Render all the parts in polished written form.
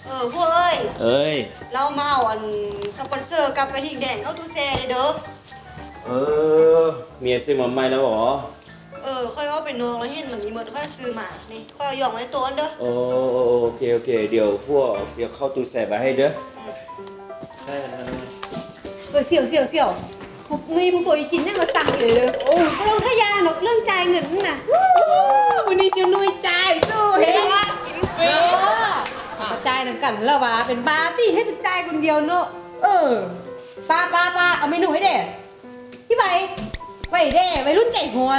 พวกเอ้ยเรามาเอาสปอนเซอร์กับกระทิงแดงเข้าตู้แช่เลยเด้อเมียซื้อมาใหม่แล้วหรอค่อยว่าเป็นน้องแล้วเห็นเหมือนนี้เหมือนค่อยซื้อมานี่ค่อยหย่องไว้ในตัวเด้อโอเคเดี๋ยวพวกเสียเข้าตู้แช่ไปให้เด้อเสี่ยวพวกนี้พวกตัวอีกินยังมาสั่งเลยโอ้ไม่ต้องทะยานหรอกเรื่องจ่ายเงินน่ะวันนี้เชียวนุ้ยจ่ายสู้เฮ้ยกระจายน้ำกันแล้ววะเป็นปาร์ตี้ให้กระจายคนเดียวเนอะป้าเอาเมนูให้เด็กพี่ใบเด้ไปรุ่นใจฮวน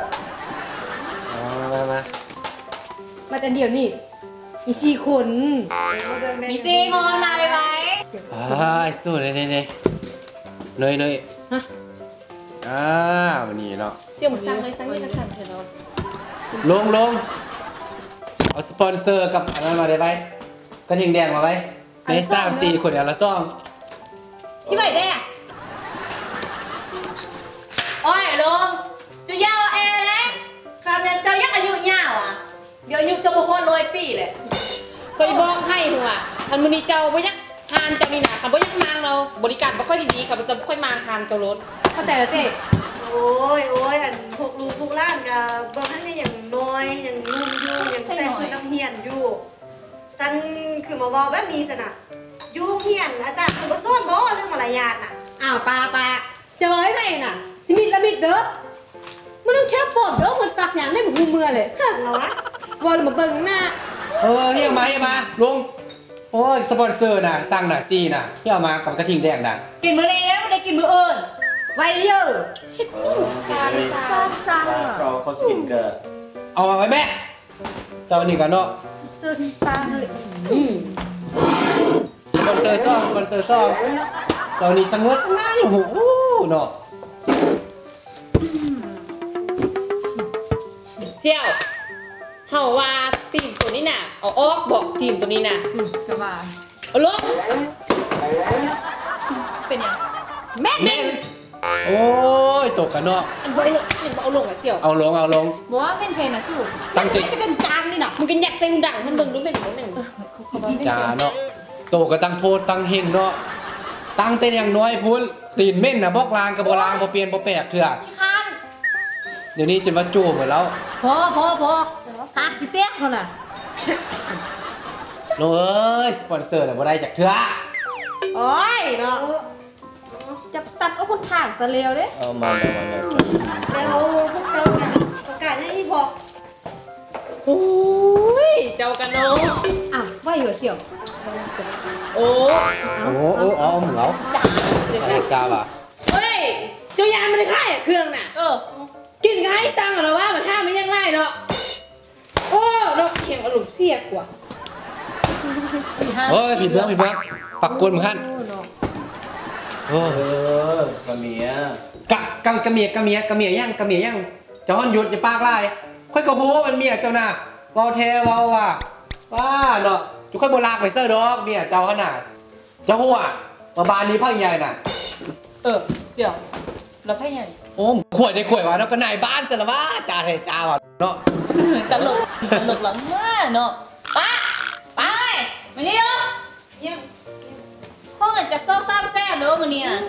มาแต่เดียวนี่มี4 คนมี4 คนมาไปสู้เลยฮะวันนี้เนาะเสี่ยวหมูสั่งเลยสั่งนี่ก็สั่งเถอะเนาะลงเอาสปอนเซอร์กับอะไรมาได้ไหมกระทิงแดงมาไหมใน3-4 คนละซ่องพี่ใบแดงโอ้ยลุงจะยาวแอร์นะคำเนี่ยเจ้ายักอายุยาวเดี๋ยวอายุจะบุคคล100 ปีเลยเคยบอกให้หัวทันมือนี้เจ้าบ่ยักทานจะมีหนาคำบ่ยักมางเราบริการบ่ค่อยดีๆค่ะจะค่อยมางทานเจ้ารถเข้าใจแล้วเต้โอ้ยพวกลูกพวกล้านกับเบิร์นั่นอย่างน้อยอย่างนุ่มอยู่อย่างแซ่บน้ำเฮียนอยู่ซันคือมาบอกแบบนี้สินะยูเฮียนอาจารย์คือมาซ่อนบอกเรื่องมารยาทน่ะป้าเจอให้ไหมน่ะสิมิดละมิดเด้อมันต้องแค่ปอบเด้อมันฝากอย่างได้ผมมือเลยฮะเหรอวะวอลมาเบิ่งหน้าเฮียมาลุงโอ้ยสปอนเซอร์น่ะสั่งน่ะซีน่ะเฮียมากับกระทิงแดงน่ะกินมื้อนี้แล้วไม่ได้กินมื้ออื่นไว้เยอะซาเขาสกินก็เอาไว้แม่เจ้านี่กันเนาะซาเลยสปอนเซอร์ซ่องเจ้านี่จังเงื้อง่ายโหเนาะเสี่ยวเฮาว่าทีมตัวนี้น่ะเอาออกบอกทีมตัวนี้น่ะจะว่าเอาลงเป็นยังแม่โอ้ยตกกันเนาะเอาลงอ่ะเสี่ยวเอาลงบอกว่าเป็นเพลงนะสู้ตั้งใจก็จางนี่เนาะมึงกินอยากเต็มดังมันเบิ่งรู้เป็นเขาหนึ่งจ้าเนาะโตก็ตั้งโพดตั้งเฮงเนาะตั้งเต้นอย่างน้อยพูนตีนเม่นนะบอกลางกับโบราณโบเปลี่ยนโบแปลกเถอะเดี๋ยวนี้จะมาจูบเหมือนแล้วพอหักสิเตี้ยเขาน่ะโอ้ยสปอนเซอร์แต่บ่ได้จากเถอะโอ้ยเนาะจับสัตว์เอาคนทางซะเร็วเด้มาแล้วพวกเจ้าเนี่ยประกาศให้พอโอ้ยเจ้ากันเนาะว่าอยู่เสี่ยวโอ้เหมือนเราจ้าป่ะเฮ้ยเจ้ายานมันได้ค่ายเครื่องน่ะกินก็ให้สั่งเหรอว่ามันท่าไม่ยังไงเนาะโอ้เนาะเห็นอารมณ์เสียกว่าเฮ้ยผิดเรื่องปักกลมึงขั้นกะเมียยังจอนหยุดจะปากไล่ค่อยกระโหมันเมียเจ้าน่ะวอลเทวอลว่ะว้าเนาะทุกคนโบราณไปเซอร์ดอกเมียเจ้าขนาดเจ้าหัวมาบานนี้พังใหญ่น่ะเสี่ยวแล้วพ่อใหญ่โอ้ขวดในขวดวะแล้วก็นายบ้านจะละว่าจ่าเทจ่าว่ะเนาะตลกหลังเมื่อเนาะไปมานี่เนาะข้อเงินจากโซ่ซ่าแซ่เนาะมันเนี่ย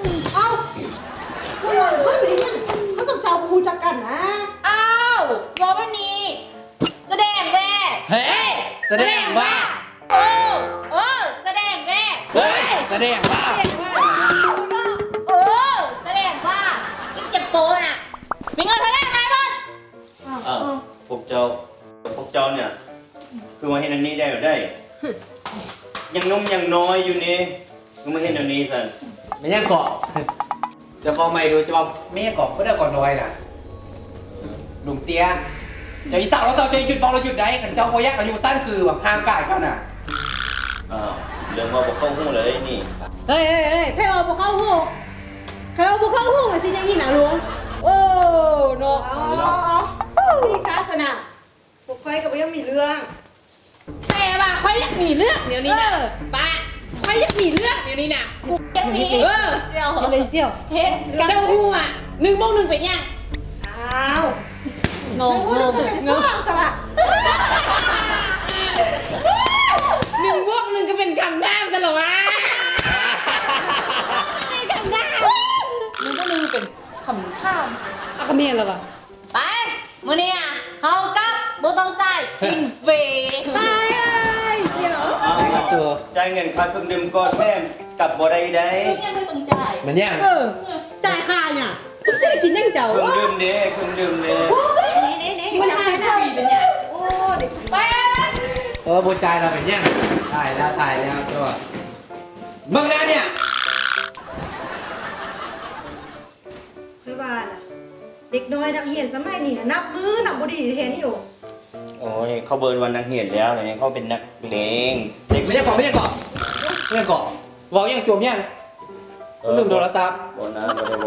เขาต้องเจ้าพูจักกันนะบอกว่านี้แสดงแว่เฮ้ยแสดงว่าแสดงแว่เฮ้ยแสดงว่าแสดงว่ายิ่งเจ็บโตน่ะมีเงินเท่าไหร่ไหมบอลพวกเจ้าเนี่ยคือมาเห็นอันนี้ได้หรือได้ยังนุ่มยังน้อยอยู่นี่มึงมาเห็นอันนี้สิไม่ยังเกาะจะพอไม่ดูจะพอไม่ยังเกาะก็ได้ก่อนน้อยน่ะลุงเตี้ยจะอีสาวเราจะหยุดบอกเราหยุดได้กันเจ้าพยักอายุสั้นคือแบบห่างกายกันน่ะเรื่องว่าบอกเข้าหูเลยนี่เฮ้ยแค่เอาบอกเข้าหูใครเอาบอกเข้าหูมาสิอย่างนี้นะลุงโอ้เนาะมีศาสนาพวกคอยกับยังมีเรื่องแต่ว่าคอยอยากมีเรื่องเดี๋ยวนี้นะป้าคอยอยากมีเรื่องเดี๋ยวนี้นะกูยังมีเสี่ยวเลยเสี่ยวเฮ็ดเจ้าหู1 โมง 1เป็นยังงงเป็นซ่องสละ 1 บวก 1ก็เป็นแล้ววะไปมื้อนี้อ่ะเฮากับบ่ต้องจ่ายกินฟรีไปเสี่ยวเอาไปครับตัวจ่ายเงินค่าเครื่องดื่มก่อนแม่กลับบ่ได้ได้ยังไม่ต้องจ่ายมันเนี่ยจ่ายค่าเนี่ยไม่ใช่กินยังเจ้าเครื่องดื่มเด้เครื่องดื่มเด้มันหายไปโอ้เด็กไปบูใจเราเป็นเนี่ยถ่ายแล้วตัวเบิ่งนะเนี่ยคือว่าน่ะเด็กน้อยนักเรียนสมัยนี้น่ะนับมือนับบ่ดีเห็นอยู่โอ้ยเขาเบิร์นวันนักเหียนแล้วเดี๋ยวนี้เขาเป็นนักเลงเด็กไม่ใช่เกาะบอกยังโจมยังลืมโทรศัพท์บ่นะบ่ได้